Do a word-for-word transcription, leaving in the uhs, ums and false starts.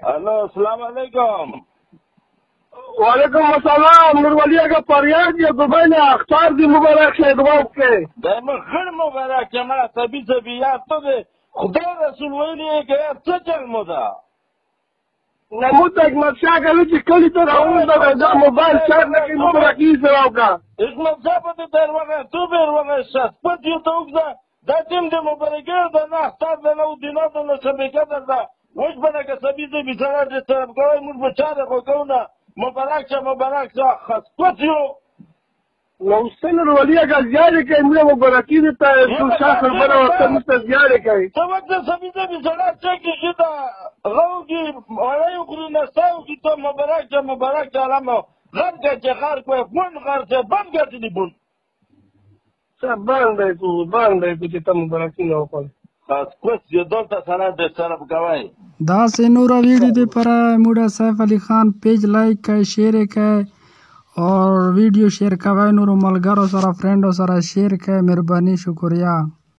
हेलो अस्सलाम वालेकुम। वालेकुम अस्सलाम। नूर वली का परियार जी दुबई में अख्तार दी मुबारक से दुआ के दम खड़ मुबारक जमा सभी सभी यार तो दे खुदा रसूल वली के अच्छा चल मोदा नमूद एक मर्शा का जी कल तो राउंड दा मोबाइल चार लेकिन मुबारक ही से होगा एक मर्शा पर दर वगैरह तो बेर वगैरह शत पर ये तो उगदा दातिम दे मुबारक दा ना अख्तार दा नो दिना दा नो सभी का दा वज बना के सभी से बिचारा दे तरफ कोई मुझ बचारा को कोना मुबारक से मुबारक से खस्पतियो لو استنى الولية قال زيادة كان من مباركين انت شاخر بنا وقت زيادة كان توجه سبيده بصلاة شكي كده غوجي ولا يقولوا نستاوكي تو مبارك جا مبارك جا لما غرقة جا خاركوة فون غرقة بانجا تليبون بان دايكو بان دايكو جتا مباركين وقال خاص كوس يدولتا سنة دي سرب قوائي دا سے نورا ویڈیو دے پر موڈا سیف علی خان پیج لائک ہے شیئر ہے اور ویڈیو شیئر کوي نورو ملګرو سره فرینډو سره شیئر کړئ. مهرباني شکریہ.